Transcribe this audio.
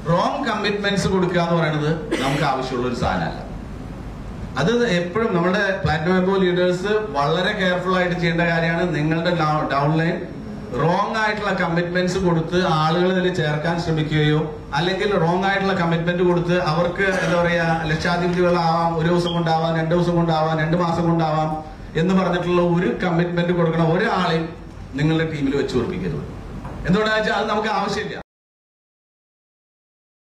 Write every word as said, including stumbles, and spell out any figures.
Wrong commitments കൊടുക്കുക എന്ന് പറയുന്നത് നമുക്ക് ആവശ്യമുള്ള ഒരു സാധനമല്ല. അത് എപ്പോഴും നമ്മുടെ പ്ലാറ്റിനം എംപോ ലീഡേഴ്സ് വളരെ കെയർഫുൾ ആയിട്ട് ചെയ്യേണ്ട കാര്യമാണ്. നിങ്ങളുടെ ഡൗൺലൈൻ റോങ് ആയിട്ടുള്ള കമ്മിറ്റ്മെന്റ്സ് കൊടുത്ത് ആളുകൾ ഇതിൽ ചേർക്കാൻ ശ്രമിക്കുകയോ അല്ലെങ്കിൽ റോങ് ആയിട്ടുള്ള കമ്മിറ്റ്മെന്റ് കൊടുത്ത് അവർക്ക് എന്താ പറയാ ലക്ഷാധിപതികളാവാം, ഒരു ദിവസം കൊണ്ടാവാം, രണ്ടു ദിവസം കൊണ്ടാവാം, രണ്ടു മാസം കൊണ്ടാവാം എന്ന് പറഞ്ഞിട്ടുള്ള ഒരു കമ്മിറ്റ്മെന്റ് കൊടുക്കണ ഒരാളെയും നിങ്ങളുടെ ടീമിൽ വെച്ച് ഉറപ്പിക്കരുത്. എന്തുകൊണ്ടാണെന്ന് വെച്ചാൽ അത് നമുക്ക് ആവശ്യമില്ല.